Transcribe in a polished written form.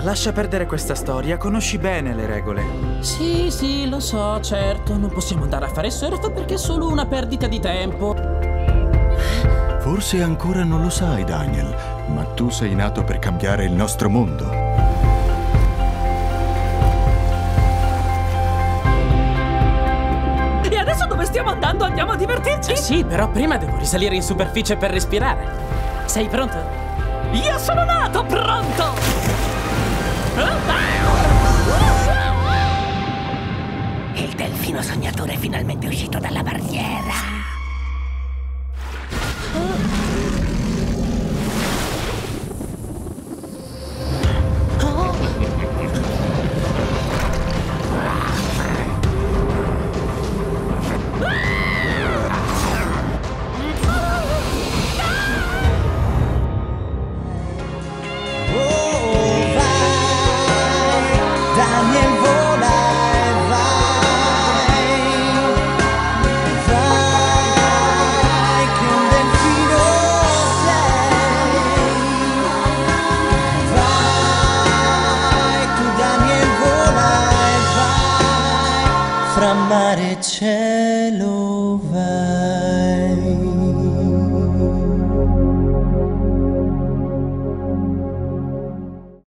lascia perdere questa storia, conosci bene le regole. Sì, lo so, certo. Non possiamo andare a fare surf perché è solo una perdita di tempo. Forse ancora non lo sai, Daniel, ma tu sei nato per cambiare il nostro mondo. E adesso dove stiamo andando? Andiamo a divertirci? Sì, però prima devo risalire in superficie per respirare. Sei pronto? Io sono nato pronto! Il delfino sognatore è finalmente uscito dalla barriera. Fra mare e cielo vai.